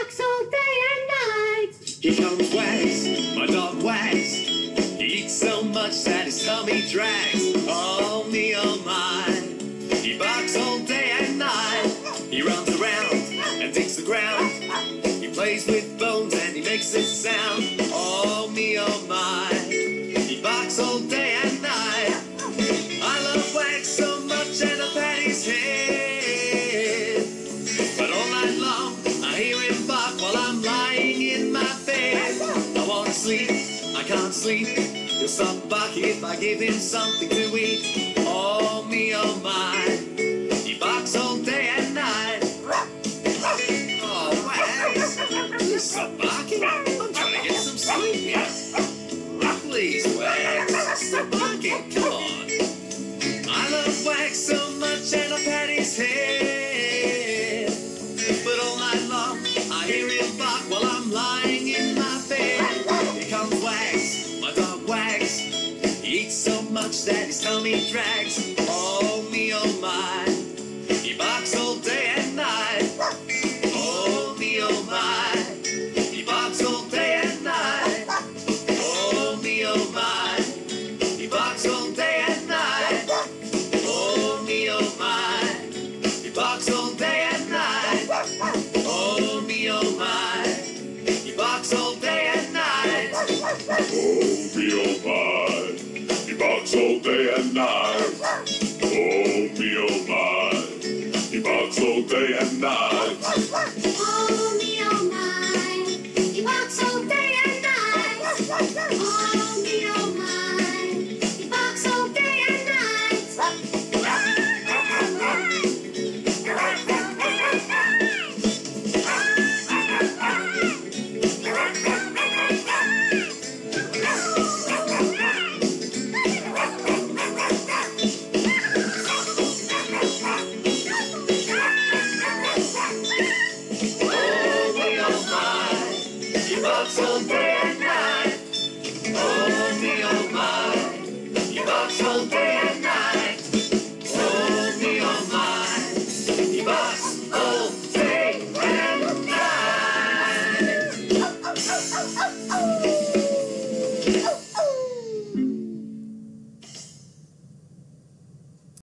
barks all day and night. Here comes Wags, my dog Wags. He eats so much that his tummy drags. Oh me, oh my. He barks all day and night. He runs around and digs the ground. He plays with bones and he makes this sound. Oh me, oh my. He barks all day and night. I love Wags so much and I pat his head. But all night long I hear him bark while I'm lying in my bed. I wanna sleep, I can't sleep. He'll stop barking if I give him something to eat. Oh me, oh my. He barks all day and night. Oh, Wags, please stop barking. I'm trying to get some sleep here. Please, Wags, stop barking. Come on. I love Wags so much and I pat his head. But all night long I hear him bark while I'm lying in my bed. Here comes Wags, my dog Wags. He eats so much that his tummy drags. Oh me, oh my. He barks all day and night. Oh me, oh my. He barks all day and night. Oh me, oh my. He barks all day and night. Oh me, oh my. He barks all day and night. Oh me, oh my. He barks all day and night. Oh me, oh my. He barks all day and night. Oh me, oh my. He barks all day and night. Oh